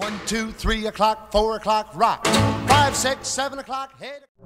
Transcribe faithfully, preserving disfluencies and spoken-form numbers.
One, two, three o'clock, four o'clock, rock. Five, six, seven o'clock, eight.